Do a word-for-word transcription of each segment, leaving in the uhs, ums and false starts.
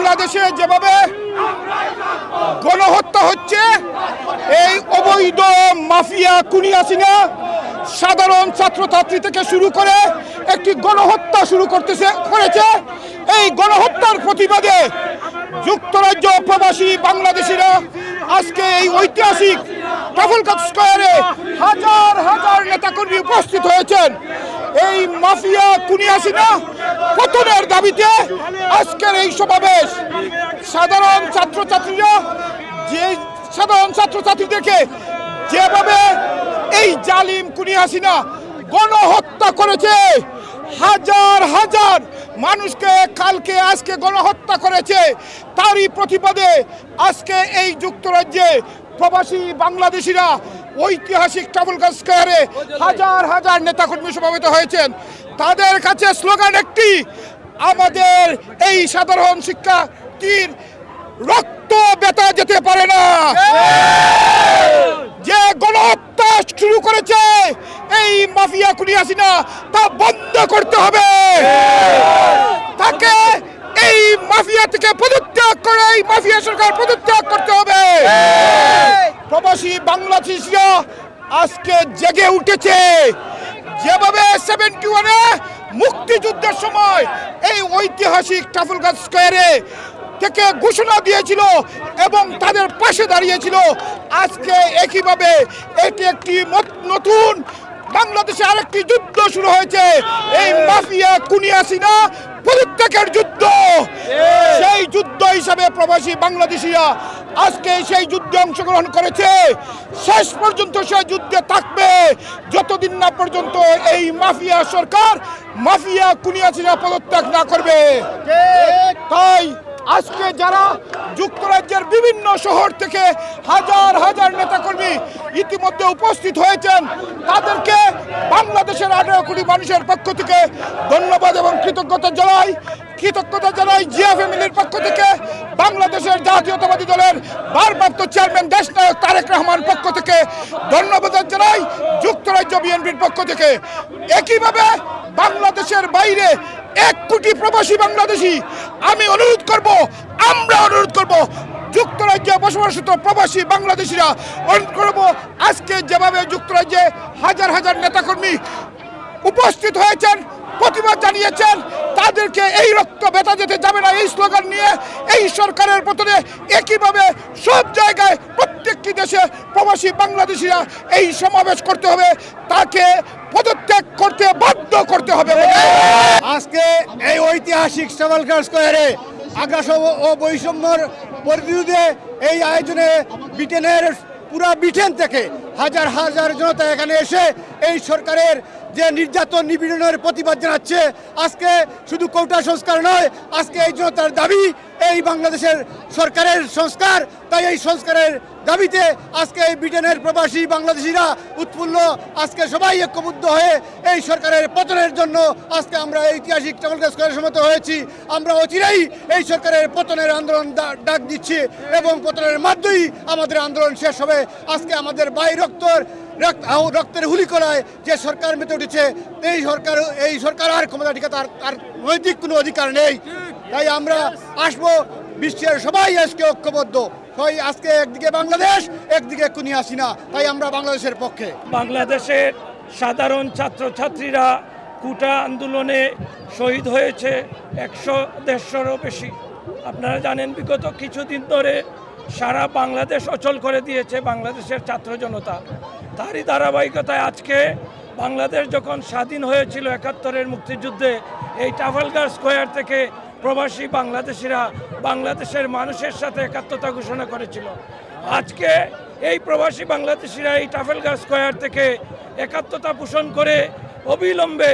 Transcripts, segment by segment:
বাংলাদেশে যেভাবে গণহত্যা হচ্ছে, এই অবৈধ মাফিয়া খুনি হাসিনা সাধারণ ছাত্রছাত্রী থেকে শুরু করে একটি গণহত্যা শুরু করতেছে করেছে। এই গণহত্যার প্রতিবাদে যুক্তরাজ্য প্রবাসী বাংলাদেশিরা আজকে এই ঐতিহাসিক ট্রাফালগার স্কয়ারে হাজার হাজার নেতাকর্মী উপস্থিত হয়েছেন। এই মাফিয়া খুনি হাসিনা পতনের দাবিতে আজকের এই সমাবেশ। সাধারণ ছাত্রছাত্রীরা যে সাধারণ ছাত্রছাত্রীদেরকে যেভাবে এই জালিম খুনি হাসিনা গণহত্যা করেছে, হাজার হাজার মানুষকে কালকে আজকে গণহত্যা করেছে, তারই প্রতিবাদে আজকে এই যুক্তরাজ্যে প্রবাসী বাংলাদেশিরা ঐতিহাসিক ট্রাফালগার স্কয়ারে হাজার হাজার নেতাকর্মী সমবেত হয়েছেন। তাদের কাছে স্লোগান একটি, আমাদের এই সাধারণ শিক্ষার্থীর রক্ত বেতা যেতে পারে না। যে গণহত্যা শুরু করেছে এই মাফিয়া খুনি হাসিনা, তা বন্ধ করতে হবে। তাকে এই মাফিয়া থেকে পদত্যাগ করে এই মাফিয়া সরকার পদত্যাগ করতে হবে। প্রবাসী বাংলাদেশিরা আজকে জেগে উঠেছে। যেভাবে সেভেন্টি ওয়ানে মুক্তিযুদ্ধের সময় এই ঐতিহাসিক ট্রাফালগার স্কয়ারে থেকে ঘোষণা দিয়েছিল এবং তাদের পাশে দাঁড়িয়েছিল, আজকে একইভাবে এটি একটি নতুন বাংলাদেশে আরেকটি যুদ্ধ শুরু হয়েছে, এই মাফিয়া খুনি হাসিনা পদত্যাগের যুদ্ধ। সেই যুদ্ধ হিসাবে প্রবাসী বাংলাদেশিরা আজকে সেই যুদ্ধে অংশগ্রহণ করেছে। শেষ পর্যন্ত সেই যুদ্ধে থাকবে যতদিন না পর্যন্ত এই মাফিয়া সরকার মাফিয়া খুনি হাসিনা পদত্যাগ না করবে। তাই আজকে যারা যুক্তরাজ্যের বিভিন্ন শহর থেকে হাজার হাজার নেতাকর্মী ইতিমধ্যে উপস্থিত হয়েছেন, তাদেরকে বাংলাদেশের আঠারো কোটি মানুষের পক্ষ থেকে ধন্যবাদ এবং কৃতজ্ঞতা জানাই। কৃতজ্ঞতা জানাই জিয়া ফ্যামিলির পক্ষ থেকে, বাংলাদেশের জাতীয়তাবাদী দলের ভারপ্রাপ্ত চেয়ারম্যান দেশনায়ক তারেক রহমান পক্ষ থেকে ধন্যবাদ জানাই, যুক্তরাজ্য বিএনপির পক্ষ থেকে। একইভাবে বাংলাদেশের বাইরে এক কোটি প্রবাসী বাংলাদেশি, আমি অনুরোধ করব, আমরা অনুরোধ করব যুক্তরাজ্যে বসবাসরত প্রবাসী বাংলাদেশিরা অনুরোধ করব, আজকে যেভাবে যুক্তরাজ্যে হাজার হাজার নেতাকর্মী উপস্থিত হয়েছেন, প্রতিবাদ জানিয়েছেন, তাদেরকে এই রক্ত বেতা যেতে যাবে না এই স্লোগান নিয়ে এই সরকারের পতনে একইভাবে সব জায়গায় প্রত্যেকটি দেশে প্রবাসী বাংলাদেশিরা এই সমাবেশ করতে হবে, তাকে পদত্যাগ করতে বাধ্য করতে হবে। আজকে এই ঐতিহাসিক ট্রাফালগার স্কয়ারে আগ্রাসন ও বৈষম্যর প্রতিরোধে এই আয়োজনে ব্রিটেনের পুরা ব্রিটেন থেকে হাজার হাজার জনতা এখানে এসে এই সরকারের যে নির্যাতন নিপীড়নের প্রতিবাদ জানাচ্ছে। আজকে শুধু কোটা সংস্কার নয়, আজকে এই জনতার দাবি এই বাংলাদেশের সরকারের সংস্কার। তাই এই সংস্কারের দাবিতে আজকে এই ব্রিটেনের প্রবাসী বাংলাদেশিরা উৎফুল্ল, আজকে সবাই ঐক্যবদ্ধ হয়ে এই সরকারের পতনের জন্য আজকে আমরা ঐতিহাসিক ট্রাফালগার স্কয়ারে সমবেত হয়েছি। আমরা অচিরেই এই সরকারের পতনের আন্দোলন ডাক দিচ্ছি এবং পতনের মাধ্যমেই আমাদের আন্দোলন শেষ হবে। আজকে আমাদের বাই রক্তর রক্তের হুলি করায় যে সরকার মেতে উঠেছে, এই সরকার এই সরকার আর ক্ষমতা ঠিক তার তার নৈতিক কোনো অধিকার নেই। তাই আমরা আসবো, বিশ্বের সবাই আজকে ঐক্যবদ্ধ, সবাই আজকে একদিকে বাংলাদেশ, একদিকে খুনি হাসিনা, তাই আমরা বাংলাদেশের পক্ষে। বাংলাদেশের সাধারণ ছাত্রছাত্রীরা কোটা আন্দোলনে শহীদ হয়েছে একশো দেড়শোরও বেশি। আপনারা জানেন বিগত কিছুদিন ধরে সারা বাংলাদেশ অচল করে দিয়েছে বাংলাদেশের ছাত্র জনতা। তারই ধারাবাহিকতায় আজকে বাংলাদেশ যখন স্বাধীন হয়েছিল একাত্তরের মুক্তিযুদ্ধে, এই ট্রাফালগার স্কয়ার থেকে প্রবাসী বাংলাদেশিরা বাংলাদেশের মানুষের সাথে একাত্মতা ঘোষণা করেছিল। আজকে এই প্রবাসী বাংলাদেশিরা এই ট্রাফালগার স্কয়ার থেকে একাত্মতা পোষণ করে অবিলম্বে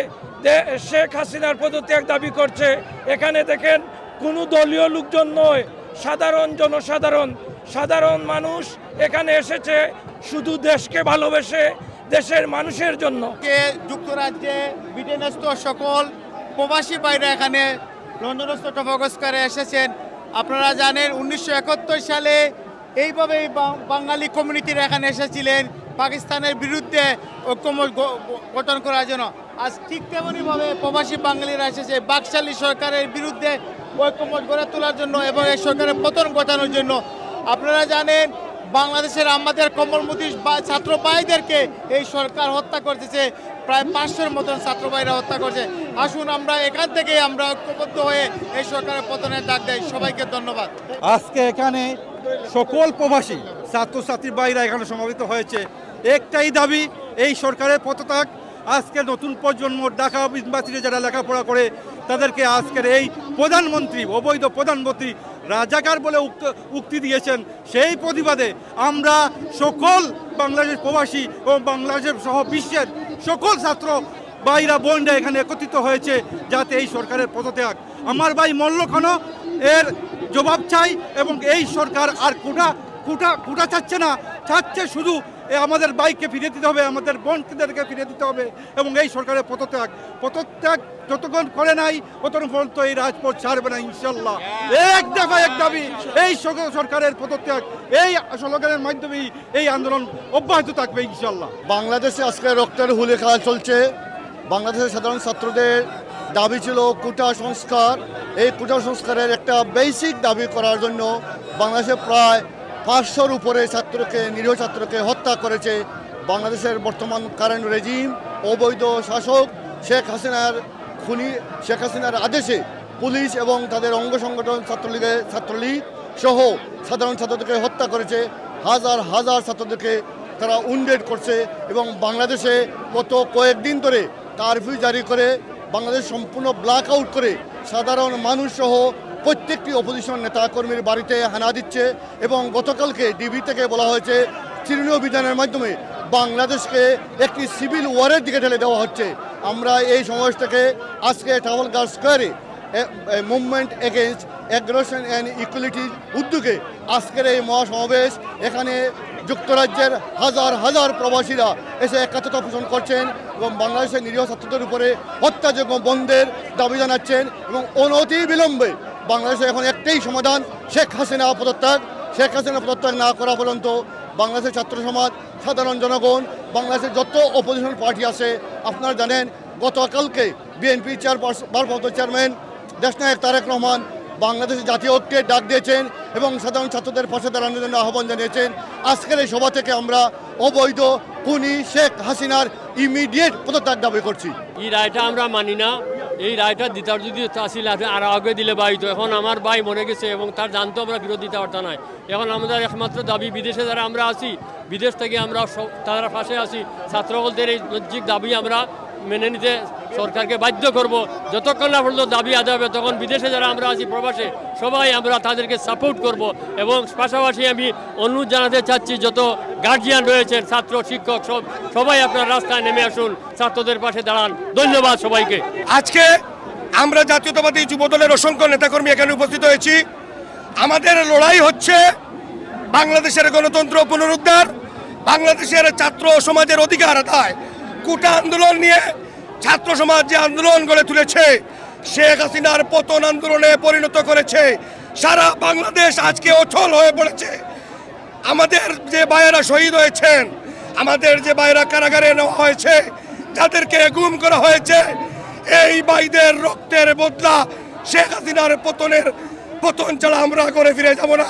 শেখ হাসিনার পদত্যাগ দাবি করছে। এখানে দেখেন কোনো দলীয় লোকজন নয়, সাধারণ জনসাধারণ, সাধারণ মানুষ এখানে এসেছে শুধু দেশকে ভালোবেসে, দেশের মানুষের জন্য। যুক্তরাজ্যে ব্রিটেনস্থ সকল প্রবাসী ভাইরা এখানে লন্ডনস্থ ট্রাফালগার স্কয়ারে এসেছেন। আপনারা জানেন উনিশশো একাত্তর সালে এইভাবে বাঙালি কমিউনিটিরা এখানে এসেছিলেন পাকিস্তানের বিরুদ্ধে ঐক্যমত গঠন করার জন্য। আজ ঠিক তেমনইভাবে প্রবাসী বাঙালিরা এসেছে বাকশালী সরকারের বিরুদ্ধে ঐক্যমত গড়ে তোলার জন্য এবং এই সরকারের পতন ঘটানোর জন্য। আপনারা জানেন বাংলাদেশের আমাদের কমলমতি ছাত্র ভাইদেরকে এই সরকার হত্যা করতেছে, প্রায় পাঁচশোর মতন ছাত্র ভাইরা হত্যা করছে। আসুন আমরা এখান থেকে আমরা ঐক্যবদ্ধ হয়ে এই সরকারের পতনের ডাক দেয়। সবাইকে ধন্যবাদ। আজকে এখানে সকল প্রবাসী ছাত্রছাত্রী ভাইরা এখানে সমবেত হয়েছে, একটাই দাবি এই সরকারের পদত্যাগ। আজকে নতুন প্রজন্ম ঢাকা ইউনিভার্সিটিতে যারা লেখাপড়া করে তাদেরকে আজকের এই প্রধানমন্ত্রী অবৈধ প্রধানমন্ত্রী রাজাকার বলে উক্তি দিয়েছেন, সেই প্রতিবাদে আমরা সকল বাংলাদেশ প্রবাসী ও বাংলাদেশ সহ বিশ্বের সকল ছাত্র ভাইরা বোনরা এখানে একত্রিত হয়েছে যাতে এই সরকারের পদত্যাগ। আমার ভাই মল্লখানো এর জবাব চাই এবং এই সরকার আর কোটা কোটা কোটা চাচ্ছে না, চাচ্ছে শুধু আমাদের বাইককে ফিরে দিতে হবে, আমাদের বোনদেরকে ফিরে দিতে হবে এবং এই সরকারের পদত্যাগ পদত্যাগ যতক্ষণ করে নাই ততক্ষণ পর্যন্ত এই রাজপথ ছাড়বে না ইনশাল্লাহ। এক দফা এক দাবি এই সরকারের পদত্যাগ, এই স্লোগানের মাধ্যমেই এই আন্দোলন অব্যাহত থাকবে ইনশাল্লাহ। বাংলাদেশে আজকে রক্তের হুলে খেলা চলছে। বাংলাদেশের সাধারণ ছাত্রদের দাবি ছিল কোটা সংস্কার। এই কোটা সংস্কারের একটা বেসিক দাবি করার জন্য বাংলাদেশে প্রায় পাঁচশোর উপরে ছাত্রকে নিরীহ ছাত্রকে হত্যা করেছে বাংলাদেশের বর্তমান কারেন্ট রেজিম। অবৈধ শাসক শেখ হাসিনার খুনি শেখ হাসিনার আদেশে পুলিশ এবং তাদের অঙ্গ সংগঠন ছাত্রলীগের ছাত্রলীগ সহ সাধারণ ছাত্রদেরকে হত্যা করেছে, হাজার হাজার ছাত্রদেরকে তারা উন্ডেড করছে এবং বাংলাদেশে গত কয়েকদিন ধরে কারফিউ জারি করে বাংলাদেশ সম্পূর্ণ ব্ল্যাক আউট করে সাধারণ মানুষ সহ প্রত্যেকটি অপোজিশন নেতাকর্মীর বাড়িতে হানা দিচ্ছে এবং গতকালকে ডিবি থেকে বলা হয়েছে তৃণমূল অভিযানের মাধ্যমে বাংলাদেশকে একটি সিভিল ওয়ারের দিকে ঠেলে দেওয়া হচ্ছে। আমরা এই সমাবেশটাকে আজকে ট্রাফালগার স্কোয়ারে মুভমেন্ট এগেইনস্ট অ্যাগ্রেশন অ্যান্ড ইকুয়ালিটির উদ্যোগে আজকের এই মহাসমাবেশ, এখানে যুক্তরাজ্যের হাজার হাজার প্রবাসীরা এসে একাত্মতা পোষণ করছেন এবং বাংলাদেশের নিরীহ ছাত্রদের উপরে হত্যাযোগ্য বন্ধের দাবি জানাচ্ছেন এবং অনতি বিলম্বে বাংলাদেশে এখন একটাই সমাধান, শেখ হাসিনা পদত্যাগ। শেখ হাসিনা পদত্যাগ না করা পর্যন্ত বাংলাদেশের ছাত্র সমাজ, সাধারণ জনগণ, বাংলাদেশের যত অপোজিশন পার্টি আছে, আপনারা জানেন গতকালকে বিএনপি চেয়ার ভারপ্রাপ্ত চেয়ারম্যান দেশনায়ক তারেক রহমান বাংলাদেশের জাতীয় ঐক্যের ডাক দিয়েছেন এবং সাধারণ ছাত্রদের পাশে দাঁড়ানোর জন্য আহ্বান জানিয়েছেন। আজকের এই সভা থেকে আমরা অবৈধ খুনি শেখ হাসিনার ইমিডিয়েট পদত্যাগ দাবি করছি। এই রায়টা আমরা মানি না। এই রায়টা দিতার যদি আসলে আর আগে দিলে ভাই তো এখন আমার ভাই মরে গেছে এবং তার জানতো আমরা ফেরত দিতে পারতাম না। এখন আমাদের একমাত্র দাবি, বিদেশে যারা আমরা আছি, বিদেশ থেকে আমরা তারা পাশে আছি, ছাত্রদের এই নৈতিক দাবি আমরা মেনে নিতে সরকারকে বাধ্য করব। যতক্ষণ না পর্যন্ত দাবি আদায় হবে তখন বিদেশে যারা আমরা আছি প্রবাসে সবাই আমরা তাদেরকে সাপোর্ট করব এবং পাশাপাশি আমি অনুরোধ জানাতে চাচ্ছি যত গার্জিয়ান রয়েছেন, ছাত্র শিক্ষক সব সবাই আপনার রাস্তায় নেমে আসুন, ছাত্রদের পাশে দাঁড়ান। ধন্যবাদ সবাইকে। আজকে আমরা জাতীয়তাবাদী যুবদলের অসংখ্য নেতাকর্মী এখানে উপস্থিত হয়েছি। আমাদের লড়াই হচ্ছে বাংলাদেশের গণতন্ত্র পুনরুদ্ধার, বাংলাদেশের ছাত্র সমাজের অধিকার আদায়। কোটা আন্দোলন নিয়ে ছাত্র সমাজ যে আন্দোলন গড়ে তুলেছে, শেখ হাসিনার পতন আন্দোলনে পরিণত করেছে। সারা বাংলাদেশ আজকে অচল হয়ে পড়েছে। আমাদের যে ভাইয়েরা শহীদ হয়েছেন, আমাদের যে ভাইয়েরা কারাগারে নেওয়া হয়েছে, যাদেরকে গুম করা হয়েছে, এই ভাইদের রক্তের বদলা শেখ হাসিনার পতনের পতন ছাড়া আমরা করে ফিরে যাব না।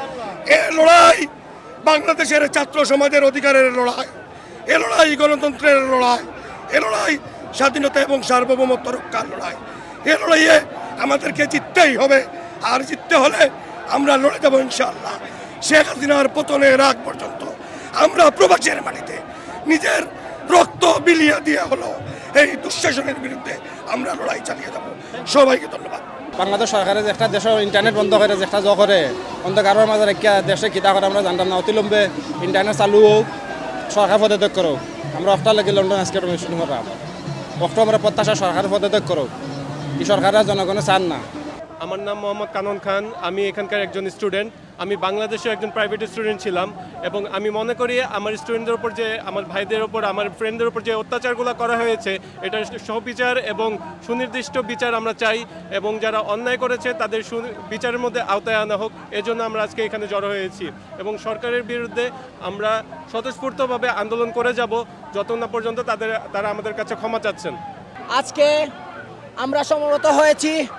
এ লড়াই বাংলাদেশের ছাত্র সমাজের অধিকারের লড়াই, এ লড়াই গণতন্ত্রের লড়াই, এ লড়াই স্বাধীনতা এবং সার্বভৌমত্ব রক্ষার লড়াই। এ লড়াইয়ে আমাদেরকে জিততেই হবে, আর জিততে হলে আমরা লড়ে যাবো ইনশাআল্লাহ। শেখ হাসিনার পতনের আগ পর্যন্ত আমরা প্রবাসের মাটিতে নিজের রক্ত বিলিয়ে দিয়ে হলো এই দুঃশাসনের বিরুদ্ধে আমরা লড়াই চালিয়ে যাব। সবাইকে ধন্যবাদ। বাংলাদেশ সরকারের যে একটা দেশের ইন্টারনেট বন্ধ করে যে একটা জ করে অন্ধকারের মাঝে রেখা দেশে কিতা করে আমরা জানতাম না। অতিলম্বে ইন্টারনেট চালু হোক, সরকার পদত্যাগ করো। আমরা অফটা লাগে লন্ডন আজকে শুরু করাম অফটা আমরা প্রত্যাশা সরকার পদত্যাগ করো। এই সরকারের জনগণে চান না। আমার নাম মোহাম্মদ কানন খান, আমি এখানকার একজন স্টুডেন্ট। আমি বাংলাদেশের একজন প্রাইভেট স্টুডেন্ট ছিলাম এবং আমি মনে করি আমার স্টুডেন্টদের উপর যে, আমার ভাইদের উপর, আমার ফ্রেন্ডদের উপর যে অত্যাচারগুলো করা হয়েছে, এটা সহবিচার এবং সুনির্দিষ্ট বিচার আমরা চাই এবং যারা অন্যায় করেছে তাদের বিচারের মধ্যে আওতায় আনা হোক। এজন্য আমরা আজকে এখানে জড়ো হয়েছি এবং সরকারের বিরুদ্ধে আমরা স্বতঃস্ফূর্তভাবে আন্দোলন করে যাব যত না পর্যন্ত তাদের তারা আমাদের কাছে ক্ষমা চাচ্ছেন। আজকে আমরা সমবেত হয়েছি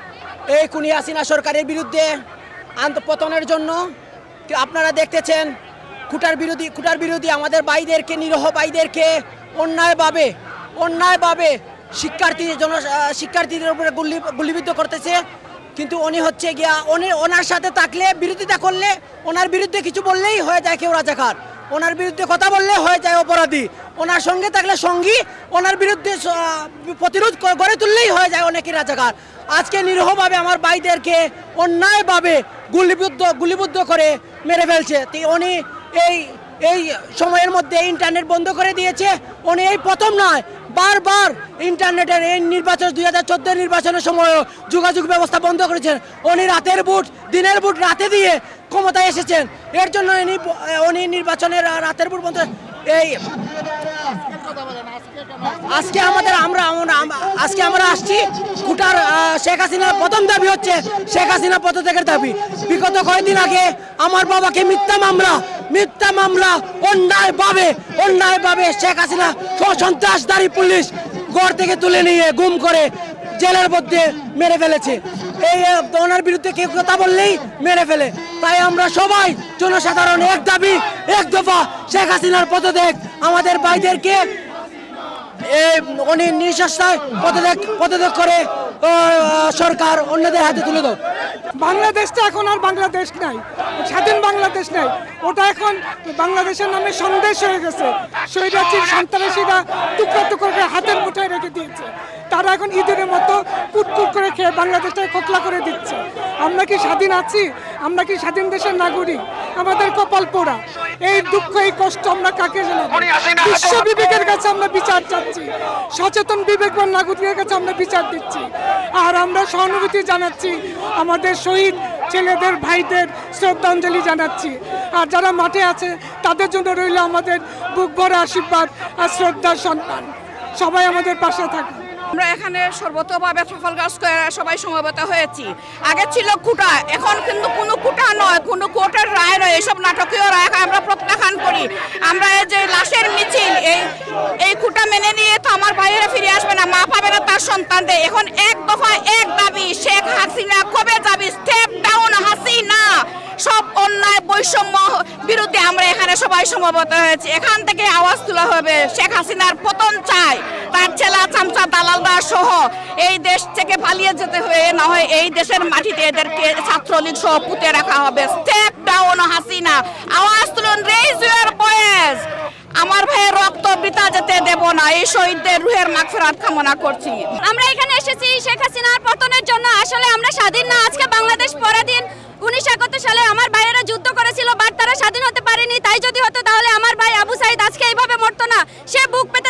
এই খুনি হাসিনা সরকারের বিরুদ্ধে আত্মপতনের জন্য আপনারা দেখতেছেন খুঁটার বিরোধী খুঁটার বিরোধী আমাদের ভাইদেরকে, নিরীহ ভাইদেরকে অন্যায়ভাবে অন্যায়ভাবে শিক্ষার্থী জন শিক্ষার্থীদের উপরে গুলি গুলিবিদ্ধ করতেছে। কিন্তু উনি হচ্ছে গিয়া উনি ওনার সাথে থাকলে, বিরোধিতা করলে, ওনার বিরুদ্ধে কিছু বললেই হয়ে যায় কেউ রাজাকার, ওনার বিরুদ্ধে কথা বললে হয়ে যায় অপরাধী, ওনার সঙ্গে থাকলে সঙ্গী, ওনার বিরুদ্ধে প্রতিরোধ গড়ে তুললেই হয়ে যায় অনেকেই রাজাকার। আজকে নিরীহভাবে আমার ভাইদেরকে অন্যায়ভাবে গুলিবিদ্ধ গুলিবিদ্ধ করে মেরে ফেলছে। উনি এই এই সময়ের মধ্যে ইন্টারনেট বন্ধ করে দিয়েছে। উনি এই প্রথম নয়, বারবার ইন্টারনেটের এই নির্বাচন দুই হাজার চোদ্দ নির্বাচনের সময় যোগাযোগ ব্যবস্থা বন্ধ করেছেন। উনি রাতের ভোট দিনের ভোট রাতে দিয়ে ক্ষমতায় এসেছেন। এর জন্য উনি নির্বাচনের রাতের ভোট বন্ধ। এই আজকে আমাদের আমরা আজকে আমরা আসছি খুঁটার শেখ হাসিনার প্রথম দাবি হচ্ছে শেখ হাসিনা পদত্যাগের দাবি। বিগত কয়েকদিন আগে আমার বাবাকে মিথ্যা মামলা মিথ্যা মামলা অন্যায়ভাবে অন্যায়ভাবে শেখ হাসিনা সন্ত্রাসধারী পুলিশ ঘর থেকে তুলে নিয়ে গুম করে জেলের মধ্যে মেরে ফেলেছে। এই ওনার বিরুদ্ধে কেউ কথা বললেই মেরে ফেলে। তাই আমরা সবাই জনসাধারণ এক দাবি এক দফা, শেখ হাসিনার পদত্যাগ, আমাদের ভাইদেরকে উনি নিঃশ্বাসায় পদত্যাগ পদত্যাগ করে সরকার অন্যদের হাতে তুলে দাও। বাংলাদেশটা এখন আর বাংলাদেশ নাই, স্বাধীন বাংলাদেশ নাই, ওটা এখন বাংলাদেশের নামে সন্দেশ হয়ে গেছে। স্বৈরাচারী সন্ত্রাসীরা টুকরা টুকরা করে হাতের মুঠায় রেখে দিয়েছে। তারা এখন ঈদের মতো কুটকুট করে খেয়ে বাংলাদেশটাকে খোকলা করে দিচ্ছে। আমরা কি স্বাধীন আছি? আমরা কি স্বাধীন দেশের নাগরিক? আমাদের কপাল পোড়া। এই দুঃখ এই কষ্ট আমরা কাকে জানাবো? বিশ্ব বিবেকের কাছে আমরা বিচার চাচ্ছি, সচেতন বিবেকবান নাগরিকের কাছে আমরা বিচার দিচ্ছি। আর আমরা সহানুভূতি জানাচ্ছি, আমাদের শহীদ ছেলেদের ভাইদের শ্রদ্ধাঞ্জলি জানাচ্ছি। আর যারা মাঠে আছে তাদের জন্য রইল আমাদের বুক ভরা আশীর্বাদ আর শ্রদ্ধার সম্মান। সবাই আমাদের পাশে থাকুন। আমরা এখানে সর্বতভাবে ট্রাফালগার স্কয়ারে সবাই সমবেত হয়েছি। আগে ছিল কুটা, এখন কিন্তু কোনো কুটা নয়, কোনো কোর্টের রায় নয়, এইসব নাটকীয় রায় আমরা প্রত্যাখ্যান করি। আমরা এই যে লাশের মিছিল, এই এই কুটা মেনে নিয়ে তো আমার ভাইয়েরা ফিরে আসবে না, মা পাবে না তার সন্তানদের। এখন এক দফা এক দাবি, শেখ হাসিনা কবে যাবি? Step down Hasina. সব অন্যায় বৈষম্য বিরুদ্ধে আমরা এখানে সবাই সমবেত হয়েছি। এখান থেকে আওয়াজ তোলা হবে, শেখ হাসিনার পতন চাই, তার ছেলা চামচা দালালদা সহ এই দেশ থেকে পালিয়ে যেতে হবে, না হয় এই দেশের মাটিতে এদেরকে ছাত্রলীগ সহ পুঁতে রাখা হবে। Step down Hasina. আওয়াজ তুলুন, রেইজ ইউর ভয়েস। আমার ভাইয়ের রক্ত বৃথা যেতে দেব না। এই শহীদদের রুহের মাগফিরাত কামনা করছি। আমরা এখানে এসেছি শেখ হাসিনার পতনের জন্য। আসলে আমরা স্বাধীন না, আজকে বাংলাদেশ পরাধীন। উনিশশো একাত্তর সালে আমার ভাইয়েরা যুদ্ধ করেছিল, বাট তারা স্বাধীন হতে পারেনি। তাই যদি হতো তাহলে আমার ভাই আবু সাইদ আজকে এইভাবে মরতো না। সে বুক পেতে